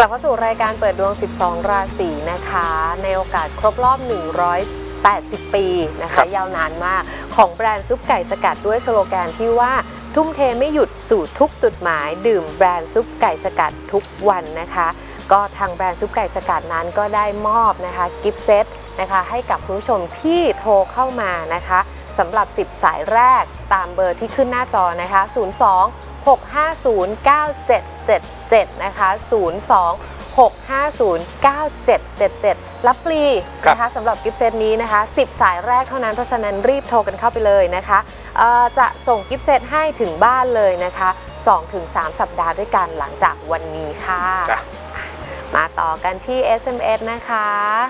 ลับเข้าสู่รายการเปิดดวง 12 ราศีนะคะในโอกาสครบรอบ 180 ปีนะคะยาวนานมากของแบรนด์ซุปไก่สกัดด้วยสโลแกนที่ว่าทุ่มเทไม่หยุดสู่ทุกจุดหมายดื่มแบรนด์ซุปไก่สกัดทุกวันนะคะก็ทางแบรนด์ซุปไก่สกัดนั้นก็ได้มอบนะคะกิฟต์เซตนะคะให้กับคุณผู้ชมที่โทรเข้ามานะคะสำหรับ10สายแรกตามเบอร์ที่ขึ้นหน้าจอนะคะ02-650-9777นะคะ02-650-9777รับฟรีนะคะสำหรับกิฟต์เซตนี้นะคะ10สายแรกเท่านั้นเพราะฉะนั้นรีบโทรกันเข้าไปเลยนะคะจะส่งกิฟต์เซตให้ถึงบ้านเลยนะคะ 2-3 สัปดาห์ด้วยกันหลังจากวันนี้ค่ะมาต่อกันที่ SMS นะคะ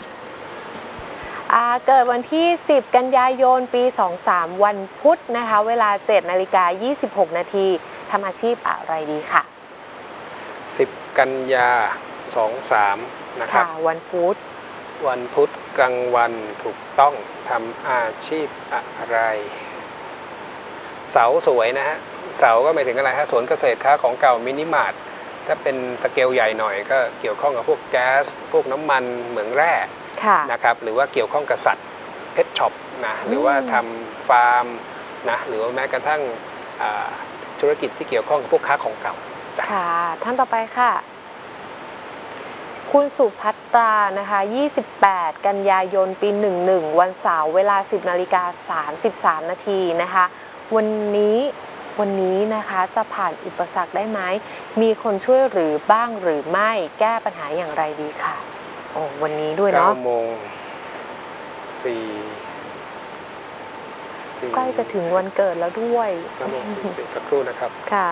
เกิดวันที่10กันยายนปี23วันพุธนะคะเวลา 7:26 นาทีทำอาชีพอะไรดีค่ะ 10กันยา23นะครับวันพุธกลางวันถูกต้องทำอาชีพอะไรเสาสวยนะฮะเสาก็หมายถึงอะไรฮะสวนเกษตรค้าของเก่ามินิมาร์ทถ้าเป็นสเกลใหญ่หน่อยก็เกี่ยวข้องกับพวกแก๊สพวกน้ำมันเหมืองแร่นะครับหรือว่าเกี่ยวข้องกับสัตว์เพทช็อปนะหรือว่าทำฟาร์มนะหรือว่าแม้กระทั่งธุรกิจที่เกี่ยวข้องกับพวกค้าของเก่าค่ะท่านต่อไปค่ะคุณสุภัตรานะคะ28กันยายนปี11วันเสาร์เวลา 10:33 นาทีนะคะวันนี้นะคะจะผ่านอุปสรรคได้ไหมมีคนช่วยหรือบ้างหรือไม่แก้ปัญหาอย่างไรดีค่ะโอ้วันนี้ด้วยเนาะ 9:04 ใกล้จะถึงวันเกิดแล้วด้วยสักครู่นะครับค่ะ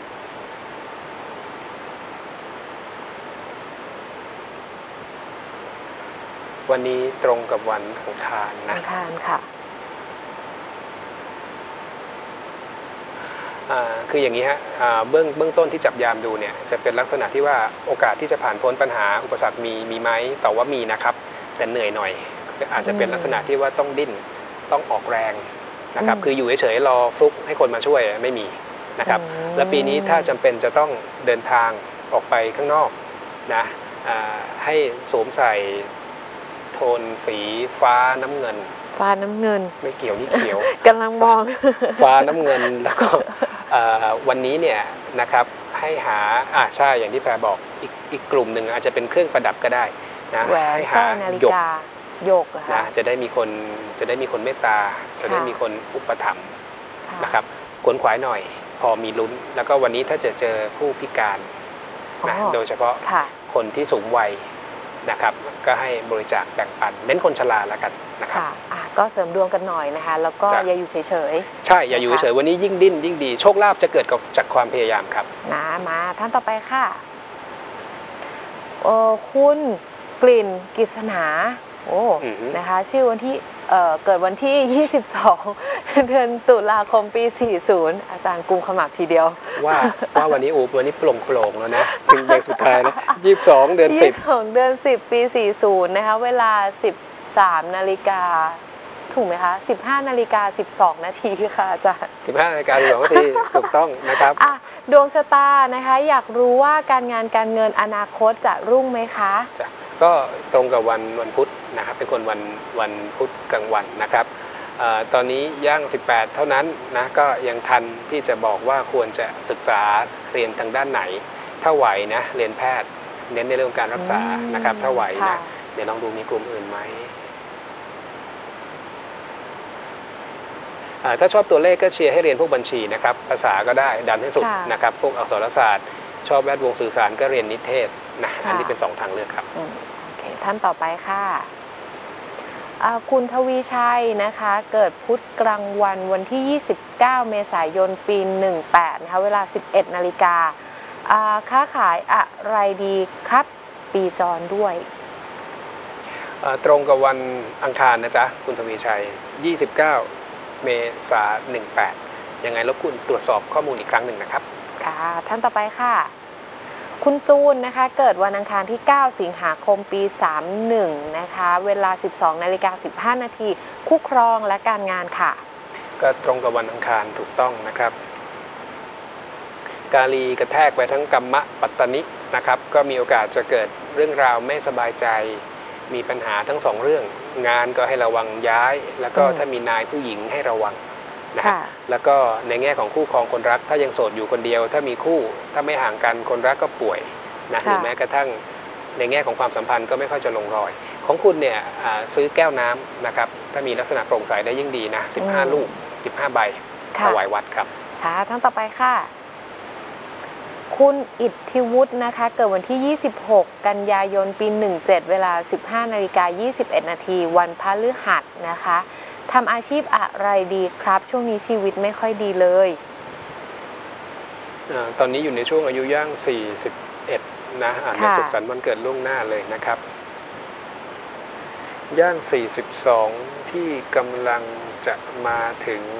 วันนี้ตรงกับวันอังคารนะอังคารค่ะคืออย่างนี้ฮะเบื้องต้นที่จับยามดูเนี่ยจะเป็นลักษณะที่ว่าโอกาสที่จะผ่านพ้นปัญหาอุปสรรคมีไหมแต่ว่ามีนะครับแต่เหนื่อยหน่อยอาจจะเป็นลักษณะที่ว่าต้องดิ้นต้องออกแรงนะครับคืออยู่เฉยๆรอฟลุกให้คนมาช่วยไม่มีนะครับและปีนี้ถ้าจำเป็นจะต้องเดินทางออกไปข้างนอกนะให้สวมใส่โทนสีฟ้าน้ำเงินไม่เกี่ยวนี่เขียวกำลังมองฟ้าน้ำเงินแล้วก็วันนี้เนี่ยนะครับให้หาใช่อย่างที่แพรบอกอีกกลุ่มหนึ่งอาจจะเป็นเครื่องประดับก็ได้นะให้หาหยกนะจะได้มีคนเมตตาจะได้มีคนอุปถัมภ์นะครับขวนขวายหน่อยพอมีลุ้นแล้วก็วันนี้ถ้าเจอผู้พิการนะโดยเฉพาะคนที่สูงวัยนะครับก็ให้บริจาคแบ่งปันเน้นคนชราแล้วกันนะครับก็เสริมดวงกันหน่อยนะคะแล้วก็อย่าอยู่เฉยๆใช่อย่าอยู่เฉยๆวันนี้ยิ่งดิ้นยิ่งดีโชคลาภจะเกิดจากความพยายามครับมาท่านต่อไปค่ะคุณกลิ่นกฤษณานะคะชื่อวันที่เกิดวันที่22เดือนตุลาคมปี40อาจารย์กุมขมับทีเดียวว่าวันนี้วันนี้โปร่งแล้วนะถึงอย่างสุดท้ายนะ22เดือน 10ปี40นะคะเวลา13 นาฬิกาถูกไหมคะ15 นาฬิกา 12 นาทีค่ะอาจารย์ 15 นาฬิกา 12 นาทีถูกต้องนะครับดวงชะตานะคะอยากรู้ว่าการงานการเงินอนาคตจะรุ่งไหมคะก็ตรงกับวันพุธนะครับเป็นคนวันพุธกลางวันนะครับตอนนี้ย่าง18เท่านั้นนะก็ยังทันที่จะบอกว่าควรจะศึกษาเรียนทางด้านไหนถ้าไหวนะเรียนแพทย์เน้นในเรื่องการรักษานะครับถ้าไหวนะเดี๋ยวลองดูมีกลุ่มอื่นไหมถ้าชอบตัวเลขก็เชียร์ให้เรียนพวกบัญชีนะครับภาษาก็ได้ดันให้สุดนะครับพวกอักษรศาสตร์ชอบแวดวงสื่อสารก็เรียนนิเทศนะอันนี้เป็น2ทางเลือกครับโอเคท่านต่อไปค่ะคุณทวีชัยนะคะเกิดพุธกลางวันที่29เมษายนปี18นะคะเวลา 11 นาฬิกาค้าขายอะไรดีครับปีจรด้วยตรงกับวันอังคารนะจ๊ะคุณทวีชัย29เมษายน18ยังไงรบกวนตรวจสอบข้อมูลอีกครั้งหนึ่งนะครับค่ะท่านต่อไปค่ะคุณจูนนะคะเกิดวันอังคารที่9สิงหาคมปี31นะคะเวลา 12:15 นาทีคู่ครองและการงานค่ะก็ตรงกับวันอังคารถูกต้องนะครับกาลีกระแทกไปทั้งกัมมะปัตตนินะครับก็มีโอกาสจะเกิดเรื่องราวไม่สบายใจมีปัญหาทั้ง2เรื่องงานก็ให้ระวังย้ายแล้วก็ถ้ามีนายผู้หญิงให้ระวังนะฮะแล้วก็ในแง่ของคู่ครองคนรักถ้ายังโสดอยู่คนเดียวถ้ามีคู่ถ้าไม่ห่างกันคนรักก็ป่วยนะหรือแม้กระทั่งในแง่ของความสัมพันธ์ก็ไม่ค่อยจะลงรอยของคุณเนี่ยซื้อแก้วน้ำนะครับถ้ามีลักษณะโปร่งใสได้ยิ่งดีนะ15ลูก15ใบถวายวัดครับค่ะท่านต่อไปค่ะคุณอิทธิวุฒินะคะเกิดวันที่ 26 กันยายน ปี 17 เวลา 15:21 นาทีวันพฤหัสนะคะทำอาชีพอะไรดีครับช่วงนี้ชีวิตไม่ค่อยดีเลยตอนนี้อยู่ในช่วงอายุย่าง41นะในสุขสันต์วันเกิดล่วงหน้าเลยนะครับย่าง42ที่กำลังจะมาถึง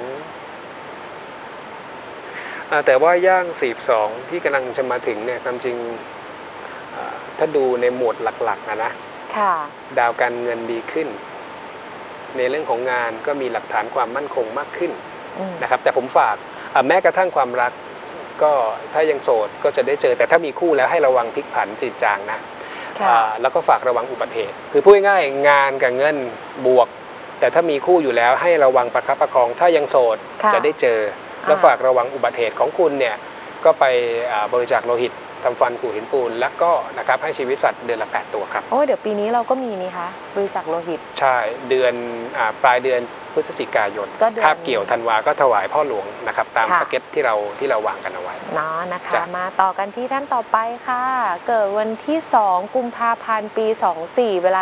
แต่ว่าย่าง42ที่กำลังจะมาถึงเนี่ยความจริงถ้าดูในหมวดหลักๆนะดาวการเงินดีขึ้นในเรื่องของงานก็มีหลักฐานความมั่นคงมากขึ้นนะครับแต่ผมฝากแม้กระทั่งความรักก็ถ้ายังโสดก็จะได้เจอแต่ถ้ามีคู่แล้วให้ระวังพลิกผันจืดจางนะแล้วก็ฝากระวังอุบัติเหตุคือพูดง่ายๆงานกับเงินบวกแต่ถ้ามีคู่อยู่แล้วให้ระวังประคับประคองถ้ายังโสดจะได้เจอแล้วฝากระวังอุบัติเหตุของคุณเนี่ยก็ไปบริจาคโลหิตทำฟันกูหินปูนแล้วก็นะครับให้ชีวิตสัตว์เดือนละ8ตัวครับโอ้เดี๋ยวปีนี้เราก็มีนี่คะบริจาคโลหิตใช่เดือนปลายเดือนพฤศจิกายนคาบเกี่ยวธันวาก็ถวายพ่อหลวงนะครับตามสเก็ตที่เราวางกันเอาไว้เนาะนะคะมาต่อกันที่ท่านต่อไปค่ะเกิดวันที่2 กุมภาพันธ์ปี 24 เวลา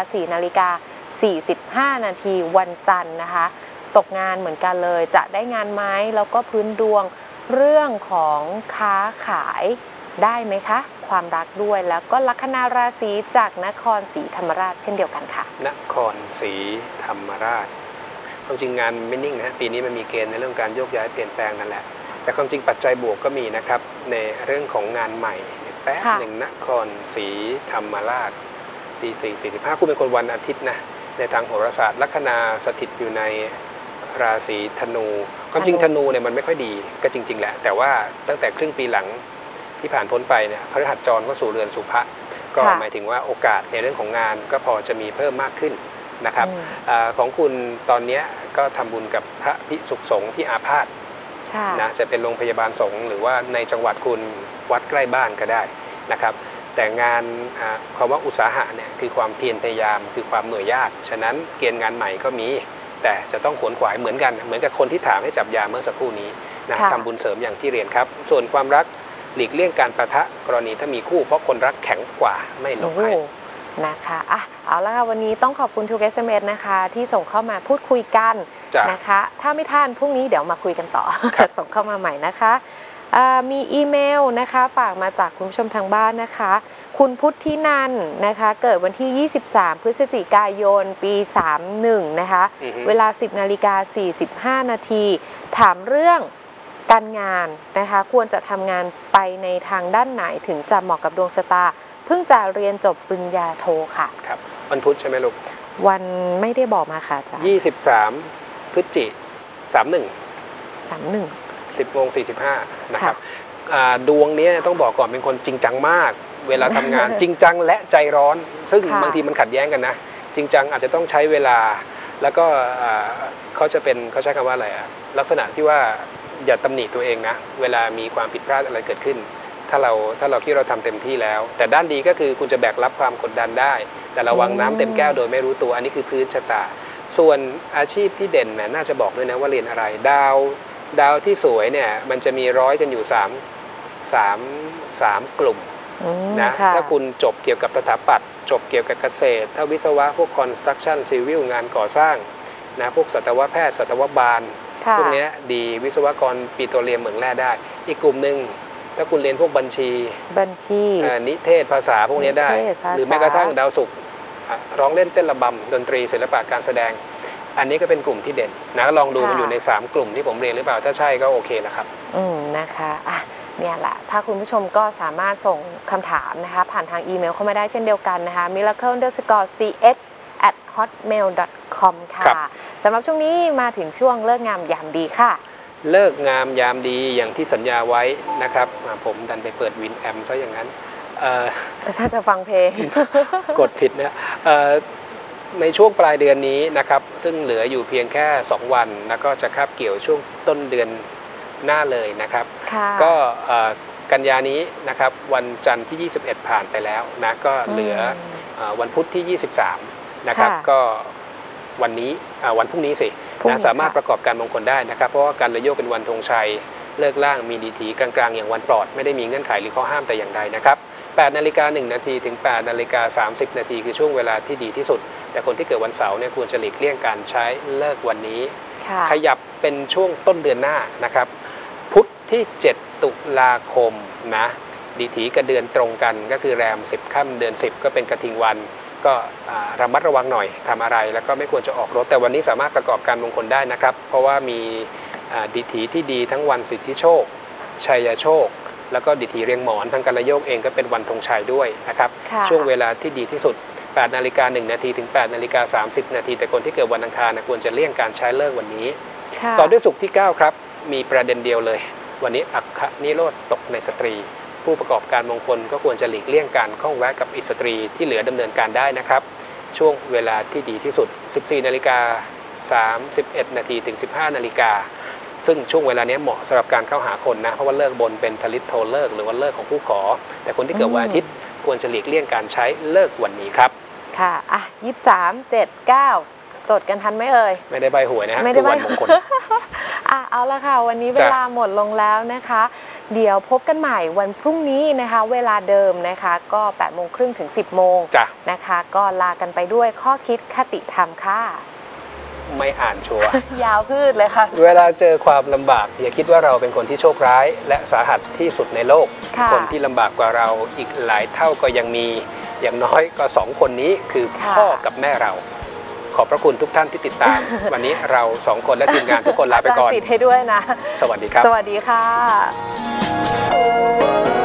4:45 นาทีวันจันทร์นะคะตกงานเหมือนกันเลยจะได้งานไหมแล้วก็พื้นดวงเรื่องของค้าขายได้ไหมคะความรักด้วยแล้วก็ลัคนาราศีจากนครศรีธรรมราชเช่นเดียวกันค่ะนครศรีธรรมราชความจริงงานไม่นิ่งนะปีนี้มันมีเกณฑ์ในเรื่องการโยกย้ายเปลี่ยนแปลงนั่นแหละแต่ความจริงปัจจัยบวกก็มีนะครับในเรื่องของงานใหม่แป๊บหนึ่งนครศรีธรรมราชปี4:45คุณเป็นคนวันอาทิตย์นะในทางโหราศาสตร์ลัคนาสถิตอยู่ในราศีธนูความจริงธนูเนี่ยมันไม่ค่อยดีก็จริงๆแหละแต่ว่าตั้งแต่ครึ่งปีหลังที่ผ่านพ้นไปเนี่ยพฤหัสจรก็สู่เรือนสุภะก็หมายถึงว่าโอกาสในเรื่องของงานก็พอจะมีเพิ่มมากขึ้นนะครับของคุณตอนนี้ก็ทำบุญกับพระภิกษุสงฆ์ที่อาพาธนะจะเป็นโรงพยาบาลสงฆ์หรือว่าในจังหวัดคุณวัดใกล้บ้านก็ได้นะครับแต่งานคำว่าอุตสาหะเนี่ยคือความเพียรพยายามคือความเหนื่อยยากฉะนั้นเกณฑ์งานใหม่ก็มีแต่จะต้องขวนขวายเหมือนกันเหมือนกับคนที่ถามให้จับยาเมื่อสักครู่นี้นะทำบุญเสริมอย่างที่เรียนครับส่วนความรักหลีกเลี่ยงการปะทะกรณีถ้ามีคู่เพราะคนรักแข็งกว่าไม่หลงใครนะคะเอาละค่ะวันนี้ต้องขอบคุณทูเกสเมดนะคะที่ส่งเข้ามาพูดคุยกันนะคะถ้าไม่ทันพรุ่งนี้เดี๋ยวมาคุยกันต่อส่งเข้ามาใหม่นะคะมีอีเมลนะคะฝากมาจากคุณผู้ชมทางบ้านนะคะคุณพุทธินันนะคะเกิดวันที่ 23 พฤศจิกายน ปี 31 นะคะเวลา 10:45 นาทีถามเรื่องการงานนะคะควรจะทำงานไปในทางด้านไหนถึงจะเหมาะกับดวงชะตาเพิ่งจะเรียนจบปริญญาโทค่ะครับวันพุธใช่ไหมลูกวันไม่ได้บอกมาค่ะจ้ะ 23 พฤศจิกายน 31 10:45 นะครับดวงนี้ต้องบอกก่อนเป็นคนจริงจังมากเวลาทำงาน จริงจังและใจร้อนซึ่งบางทีมันขัดแย้งกันนะจริงจังอาจจะต้องใช้เวลาแล้วก็เขาใช้คำว่าอะไรลักษณะที่ว่าอย่าตำหนิตัวเองนะเวลามีความผิดพลาดอะไรเกิดขึ้นถ้าเราคิดเราทำเต็มที่แล้วแต่ด้านดีก็คือคุณจะแบกรับความกดดันได้แต่ระวังน้ำเต็มแก้วโดยไม่รู้ตัวอันนี้คือพื้นชะตาส่วนอาชีพที่เด่นน่าจะบอกด้วยนะว่าเรียนอะไรดาวที่สวยเนี่ยมันจะมีร้อยกันอยู่3กลุ่มนะถ้าคุณจบเกี่ยวกับสถาปัตย์จบเกี่ยวกับเกษตรถ้าวิศวะพวก construction civil งานก่อสร้างนะพวกสัตวแพทย์สัตวบาลพวกนี้ดีวิศวกรปิโตรเลียมเหมืองแร่ได้อีกกลุ่มหนึ่งถ้าคุณเรียนพวกบัญชีนิเทศภาษาพวกนี้ได้หรือแม้กระทั่งดาวศุกร์ร้องเล่นเต้นระบำดนตรีศิลปะการแสดงอันนี้ก็เป็นกลุ่มที่เด่นนะลองดูมันอยู่ใน3กลุ่มที่ผมเรียนหรือเปล่าถ้าใช่ก็โอเคนะครับนะคะเนี่ยแหละถ้าคุณผู้ชมก็สามารถส่งคำถามนะคะผ่านทางอีเมลเข้ามาได้เช่นเดียวกันนะคะ miracle_ch@hotmail.com ค่ะสำหรับช่วงนี้มาถึงช่วงเลิกงามยามดีค่ะเลิกงามยามดีอย่างที่สัญญาไว้นะครับผมดันไปเปิดวินแอมซะอย่างนั้นถ้าจะฟังเพลงกดผิดนะในช่วงปลายเดือนนี้นะครับซึ่งเหลืออยู่เพียงแค่2วันแล้วก็จะคาบเกี่ยวช่วงต้นเดือนหน้าเลยนะครับก็กันยานี้นะครับวันจันทร์ที่ 21 ผ่านไปแล้วนะก็เหลือวันพุธที่ 23 นะครับก็วันนี้วันพรุ่งนี้สินะสามารถประกอบการมงคลได้นะครับเพราะว่าการระโยกเป็นวันธงชัยเลิกล่างมีดีถีกลางๆอย่างวันปลอดไม่ได้มีเงื่อนไขหรือข้อห้ามแต่อย่างใดนะครับ8:01 นาทีถึง8:30 นาทีคือช่วงเวลาที่ดีที่สุดแต่คนที่เกิดวันเสาร์เนี่ยควรจะหลีกเลี่ยงการใช้เลิกวันนี้ขยับเป็นช่วงต้นเดือนหน้านะครับพุธที่7 ตุลาคมนะดีถีกับเดือนตรงกันก็คือแรม10 ค่ำเดือน10ก็เป็นกฐินวันก็ระมัดระวังหน่อยทำอะไรแล้วก็ไม่ควรจะออกรถแต่วันนี้สามารถประกอบการมงคลได้นะครับเพราะว่ามีดีถีที่ดีทั้งวันสิทธิโชคชัยโชคแล้วก็ดิถีเรียงหมอนทางการระโยกเองก็เป็นวันธงชัยด้วยนะครับช่วงเวลาที่ดีที่สุด8:01 นาทีถึง8:30 นาทีแต่คนที่เกิดวันอังคารควรจะเลี่ยงการใช้เลิกวันนี้ต่อด้วยศุกร์ที่9ครับมีประเด็นเดียวเลยวันนี้อัคคนิโรธตกในสตรีผู้ประกอบการมงคลก็ควรจะหลีกเลี่ยงการข้องแวะกับอิสตรีที่เหลือดำเนินการได้นะครับช่วงเวลาที่ดีที่สุด 14:31 นาทีถึง 15 นาฬิกาซึ่งช่วงเวลานี้เหมาะสำหรับการเข้าหาคนนะเพราะว่าเลิกบนเป็นทลิตโทเลิกหรือว่าเลิกของผู้ขอแต่คนที่เกิดวันอาทิตย์ควรจะหลีกเลี่ยงการใช้เลิกวันนี้ครับค่ะ23 7 9จดกันทันไหมเอ่ยไม่ได้ใบหวยนะไม่ได้ใบวันมงคลเอาละค่ะวันนี้เวลาหมดลงแล้วนะคะเดี๋ยวพบกันใหม่วันพรุ่งนี้นะคะเวลาเดิมนะคะก็8:30 ถึง 10 โมงนะคะก็ลากันไปด้วยข้อคิดคติธรรมค่ะไม่อ่านชัวร์ยาวพืชเลยค่ะเวลาเจอความลำบากอย่าคิดว่าเราเป็นคนที่โชคร้ายและสาหัสที่สุดในโลกคนที่ลำบากกว่าเราอีกหลายเท่าก็ยังมีอย่างน้อยก็2 คนนี้คือพ่อกับแม่เราขอบพระคุณทุกท่านที่ติดตาม วันนี้เรา2 คนและทีมงานทุกคนลาไปก่อนติดให้ด้วยนะสวัสดีครับสวัสดีค่ะ